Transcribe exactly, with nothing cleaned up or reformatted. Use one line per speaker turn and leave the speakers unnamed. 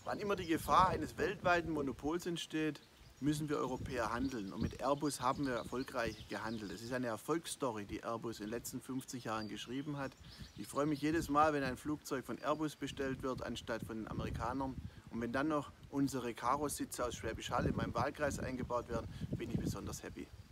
Wann immer die Gefahr eines weltweiten Monopols entsteht, müssen wir Europäer handeln. Und mit Airbus haben wir erfolgreich gehandelt. Es ist eine Erfolgsstory, die Airbus in den letzten fünfzig Jahren geschrieben hat. Ich freue mich jedes Mal, wenn ein Flugzeug von Airbus bestellt wird, anstatt von den Amerikanern. Und wenn dann noch unsere Karo-Sitze aus Schwäbisch Hall in meinem Wahlkreis eingebaut werden, bin ich besonders happy.